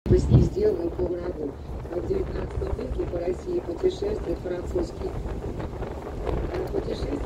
Мы с ней сделаем полврагу. В 19 веке по России путешествует французский путешественник